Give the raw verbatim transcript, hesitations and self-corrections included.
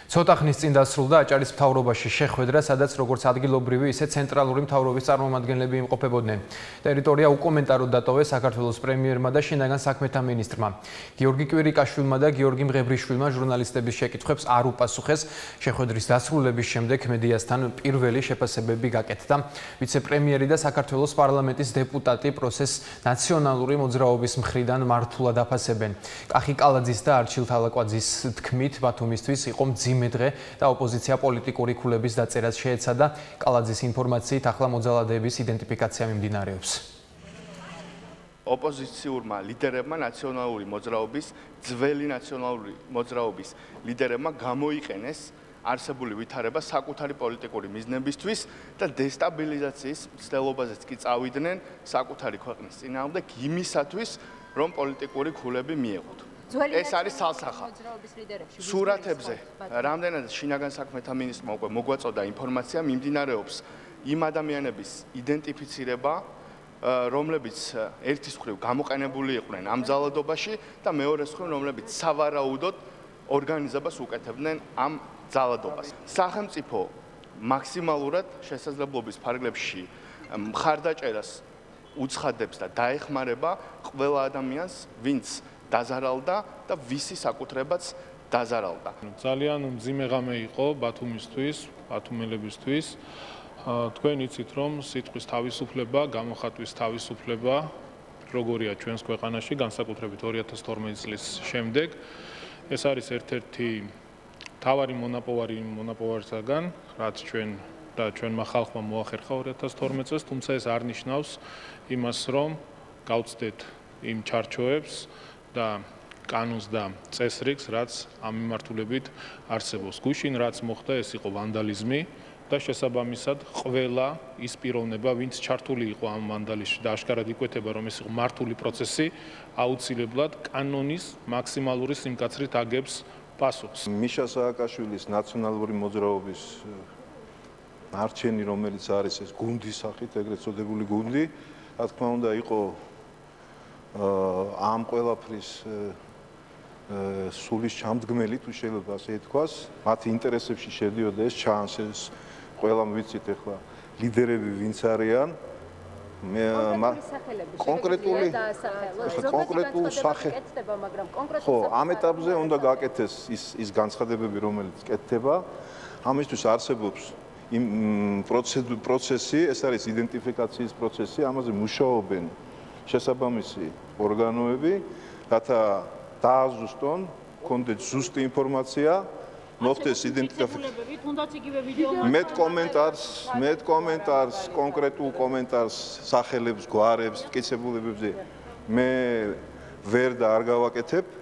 ცოტა ხნის წინ დასრულდა აჭარის მთავრობაში შეხვედრა, სადაც როგორც ადგილობრივი, ისე ცენტრალური მთავრობის წარმომადგენლები იმყოფებოდნენ. ტერიტორია უკომენტაროდ დატოვეს საქართველოს პრემიერმა და შინაგან საქმეთა მინისტრმა. გიორგი კვირიკაშვილმა და გიორგი მღებრიშვილმა ჟურნალისტების შეკითხვებს არ უპასუხეს. შეხვედრის დასრულების შემდეგ მედიასთან პირველი შეფასებები გაკეთდა. ვიცე-პრემიერი და საქართველოს პარლამენტის დეპუტატი პროცესს ნაციონალური მოძრაობის მხრიდან მართულად აფასებენ. კახი კალაძის და არჩილ თალაკვაძის თქმით, ბათუმისთვის იყო მძიმე დღე და ოპოზიცია პოლიტიკური ქულების დაწერას შეეცადა. კალაძის ინფორმაციით ახლა მოძალადეების იდენტიფიკაცია მიმდინარეობს. ოპოზიციურმა ლიდერებმა ნაციონალური მოძრაობის, ძველი ნაციონალური მოძრაობის ლიდერებმა გამოიყენეს არსებული ვითარება საკუთარი პოლიტიკური მიზნებისთვის და დესტაბილიზაციის მცდელობაზეც კი წავიდნენ საკუთარი ქვეყნის წინააღმდეგ იმისათვის, რომ პოლიტიკური ქულები მიეღოთ. ეს არის სალსახა. სურათებზე, რამდენადაც შინაგან საქმეთა მინისტრმა უკვე მოგვაწოდა ინფორმაცია, მიმდინარეობს იმ ადამიანების იდენტიფიცირება, რომლებიც ერთის მხრივ გამოყენებული იყვნენ ამ ძალადობაში და მეორეს მხრივ რომლებიც სავარაუდოდ ორგანიზებას უკეთებდნენ ამ ძალადობას. სახელმწიფო მაქსიმალურად შესაძლებლობის ფარგლებში მხარდაჭერას უცხადებს და დაეხმარება ყველა ადამიანს, ვინც დაზარალდა და ვისი საკუთრებაც დაზარალდა. ძალიან მძიმე ღამე იყო ბათუმისთვის, ბათუმელებისთვის. თქვენ იცით, რომ სიტყვის თავისუფლება, გამოხატვის თავისუფლება როგორია ჩვენს ქვეყანაში, განსაკუთრებით ორი ათას თორმეტი წლის შემდეგ. ეს არის ერთ-ერთი მთავარი მონაპოვარი მონაპოვარისაგან, რაც ჩვენ და ჩვენმა ხალხმა მოახერხა ორი ათას თორმეტი წელს, თუმცა ეს არ ნიშნავს იმას, რომ გავწდეთ იმ ჩარჩოებს და კანონს და წესრიგს, რაც ამ მიმართულებით არსებობს. გუშინ რაც მოხდა, ეს იყო ვანდალიზმი და შესაბამისად ყველა ის პიროვნება, ვინც ჩართული იყო ამ ვანდალიზმში და აშკარად იკვეთება, რომ ეს იყო მართული პროცესი, აუცილებლად კანონის მაქსიმალური სიმკაცრით აგებს პასუხს. მიშა სააკაშვილის ნაციონალური მოძრაობის არჩენი, რომელიც არის ეს გუნდის სახით, ეგრეთ წოდებული გუნდი, რა თქმა უნდა, იყო ამ ყველაფრის სულის ჩამდგმელი, თუ შეიძლება ასე ითქვას, მათი ინტერესებში შედიოდა ეს ჩანს, ეს ყველამ ვიცით ახლა ლიდერები ვინც არიან. მე კონკრეტული კონკრეტულ სახელმწიფო, მაგრამ კონკრეტულ ხო, ამ ეტაპზე უნდა გააკეთეს ის ის განცხადებები, რომელიც კეთდება. ამისთვის არსებობს იმ პროცესი, ეს არის იდენტიფიკაციის პროცესი, ამაზე მუშაობენ შესაბამისი ორგანოები, რათა დააზუსტონ, კონდეთ ზუსტი ინფორმაცია, მოხდეს იდენტიფიკაცია. მე კომენტარს, მე კომენტარს, კონკრეტულ კომენტარს, სახელებს, გვარებს, მტკიცებულებებზე მე ვერ და არ გავაკეთებ.